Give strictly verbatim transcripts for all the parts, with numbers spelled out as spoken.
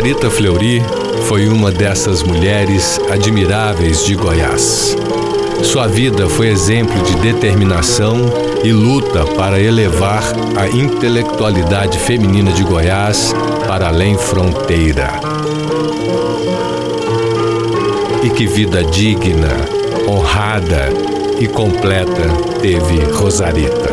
Rosarita Fleury foi uma dessas mulheres admiráveis de Goiás. Sua vida foi exemplo de determinação e luta para elevar a intelectualidade feminina de Goiás para além fronteira. E que vida digna, honrada e completa teve Rosarita.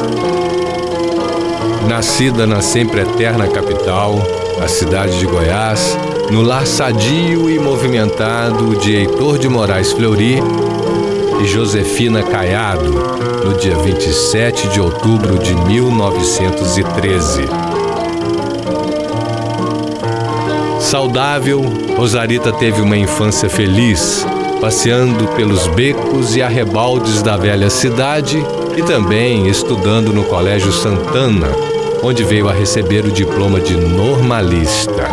Nascida na sempre eterna capital, a cidade de Goiás, no lar sadio e movimentado de Heitor de Moraes Fleury e Josefina Caiado, no dia vinte e sete de outubro de mil novecentos e treze. Saudável, Rosarita teve uma infância feliz, passeando pelos becos e arrebaldes da velha cidade e também estudando no Colégio Santana, onde veio a receber o diploma de normalista.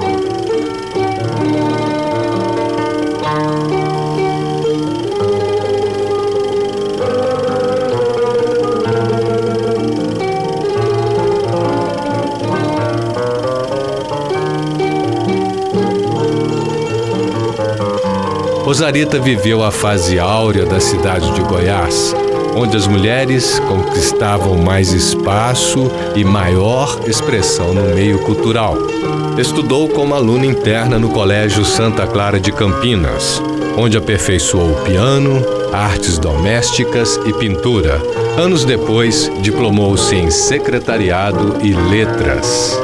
Rosarita viveu a fase áurea da cidade de Goiás, onde as mulheres conquistavam mais espaço e maior expressão no meio cultural. Estudou como aluna interna no Colégio Santa Clara de Campinas, onde aperfeiçoou o piano, artes domésticas e pintura. Anos depois, diplomou-se em secretariado e letras.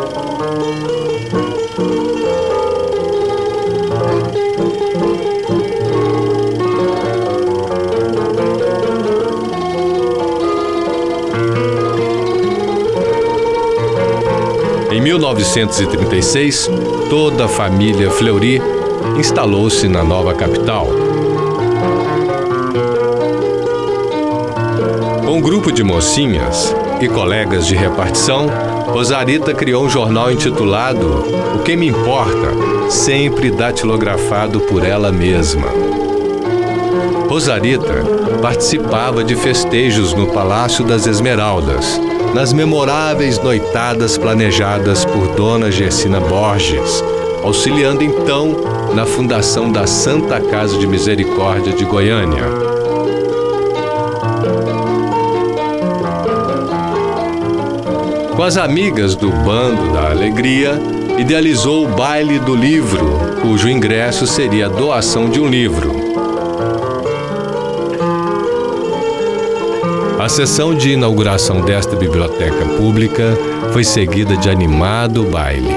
Em mil novecentos e trinta e seis, toda a família Fleury instalou-se na nova capital. Com um grupo de mocinhas e colegas de repartição, Rosarita criou um jornal intitulado O Que Me Importa, sempre datilografado por ela mesma. Rosarita participava de festejos no Palácio das Esmeraldas, nas memoráveis noitadas planejadas por Dona Gersina Borges, auxiliando então na fundação da Santa Casa de Misericórdia de Goiânia. Com as amigas do Bando da Alegria, idealizou o Baile do Livro, cujo ingresso seria a doação de um livro. A sessão de inauguração desta biblioteca pública foi seguida de animado baile.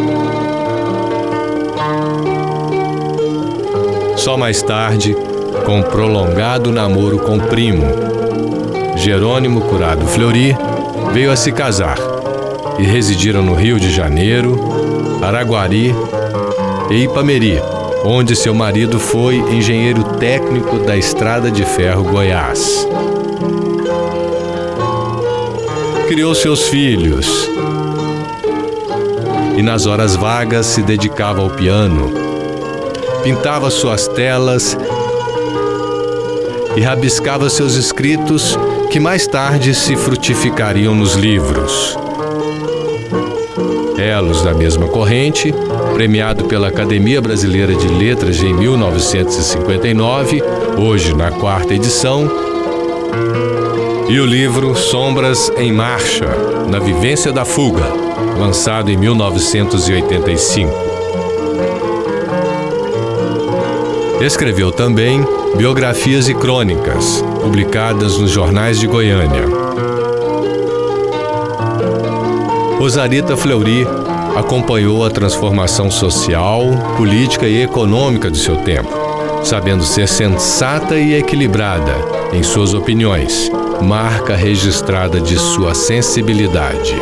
Só mais tarde, com um prolongado namoro com o primo, Jerônimo Curado Fleury, veio a se casar e residiram no Rio de Janeiro, Araguari e Ipameri, onde seu marido foi engenheiro técnico da Estrada de Ferro Goiás. Criou seus filhos e nas horas vagas se dedicava ao piano, pintava suas telas e rabiscava seus escritos que mais tarde se frutificariam nos livros. Elos da mesma corrente, premiado pela Academia Brasileira de Letras em mil novecentos e cinquenta e nove, hoje na quarta edição, e o livro Sombras em Marcha, na Vivência da Fuga, lançado em mil novecentos e oitenta e cinco. Escreveu também biografias e crônicas, publicadas nos jornais de Goiânia. Rosarita Fleury acompanhou a transformação social, política e econômica do seu tempo, sabendo ser sensata e equilibrada em suas opiniões, marca registrada de sua sensibilidade.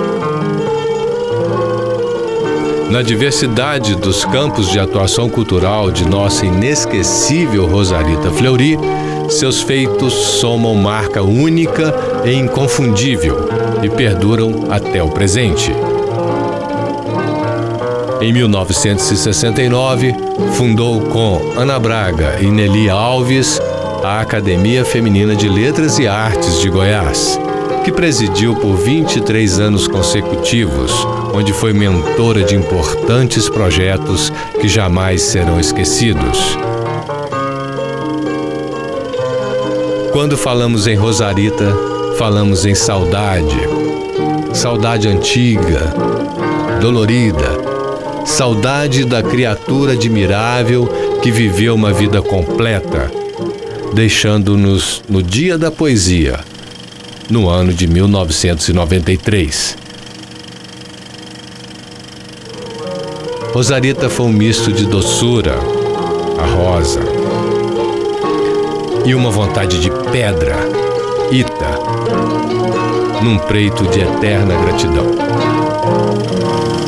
Na diversidade dos campos de atuação cultural de nossa inesquecível Rosarita Fleury, seus feitos somam marca única e inconfundível e perduram até o presente. Em mil novecentos e sessenta e nove, fundou com Ana Braga e Nelly Alves a Academia Feminina de Letras e Artes de Goiás, que presidiu por vinte e três anos consecutivos, onde foi mentora de importantes projetos que jamais serão esquecidos. Quando falamos em Rosarita, falamos em saudade. Saudade antiga, dolorida. Saudade da criatura admirável que viveu uma vida completa, deixando-nos no dia da poesia, no ano de mil novecentos e noventa e três. Rosarita foi um misto de doçura, a rosa, e uma vontade de pedra, Ita, num preito de eterna gratidão.